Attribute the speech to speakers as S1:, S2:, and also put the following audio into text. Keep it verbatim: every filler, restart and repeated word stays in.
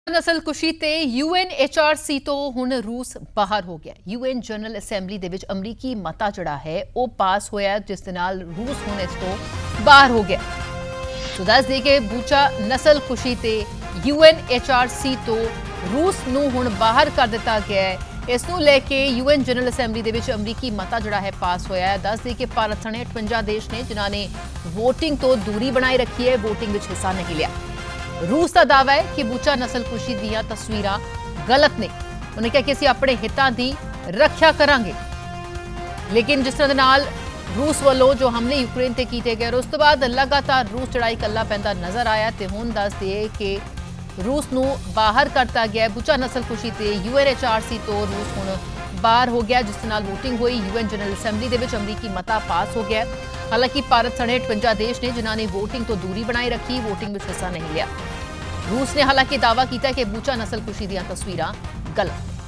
S1: ਨਸਲਕੁਸ਼ੀ ਤੇ ਯੂਐਨ ਐਚਆਰਸੀ ਤੋਂ ਹੁਣ ਰੂਸ ਬਾਹਰ ਹੋ ਗਿਆ। ਯੂਐਨ ਜਨਰਲ ਅਸੈਂਬਲੀ ਦੇ ਵਿੱਚ ਅਮਰੀਕੀ ਮਤਾ ਜਿਹੜਾ ਹੈ ਉਹ ਪਾਸ ਹੋਇਆ, ਜਿਸ ਦੇ ਨਾਲ ਰੂਸ ਹੁਣ ਇਸ ਤੋਂ ਬਾਹਰ ਹੋ ਗਿਆ। ਸੋ ਦੱਸ ਦੇ ਕਿ ਬੂਚਾ ਨਸਲਕੁਸ਼ੀ ਤੇ ਯੂਐਨ ਐਚਆਰਸੀ ਤੋਂ ਰੂਸ ਨੂੰ ਹੁਣ ਬਾਹਰ ਕਰ ਦਿੱਤਾ ਗਿਆ ਹੈ। ਇਸ ਨੂੰ ਲੈ ਕੇ ਯੂਐਨ ਜਨਰਲ ਅਸੈਂਬਲੀ ਦੇ ਵਿੱਚ ਅਮਰੀਕੀ ਮਤਾ ਜਿਹੜਾ ਹੈ ਪਾਸ ਹੋਇਆ ਹੈ। ਦੱਸ ਦੇ ਕਿ ਭਾਰਤ ਸਣੇ ਅਠਵੰਜਾ ਦੇਸ਼ ਨੇ ਜਿਨ੍ਹਾਂ ਨੇ ਵੋਟਿੰਗ ਤੋਂ ਦੂਰੀ ਬਣਾਈ ਰੱਖੀ ਹੈ, ਵੋਟਿੰਗ ਵਿੱਚ ਹਿੱਸਾ ਨਹੀਂ ਲਿਆ। रूस का दावा है कि बूचा नस्लकुशी ਦੀਆਂ ਤਸਵੀਰਾਂ गलत ने। उन्होंने कहा कि ਅਸੀਂ ਆਪਣੇ ਹਿੱਤਾਂ ਦੀ ਰੱਖਿਆ ਕਰਾਂਗੇ, लेकिन जिस तरह नाल रूस वालों जो हमले यूक्रेन ते कीते गए उस तो बाद लगातार रूस चढ़ाई कला पैंदा नजर आया। तो हुण दस दे कि रूस नूं बाहर करता गया। बूचा नस्लकुशी ते यूएन एचआरसी तो रूस हुण बाहर हो गया, जिस नाल वोटिंग हुई। यूएन जनरल असैंबली दे विच अमरीकी मता पास हो गया। हालांकि भारत सने अठवंजा देश ने जिन्होंने वोटिंग तो दूरी बनाई रखी, वोटिंग में हिस्सा नहीं लिया। रूस ने हालांकि दावा किया कि बूचा नस्लकुशी दी तस्वीरां गलत।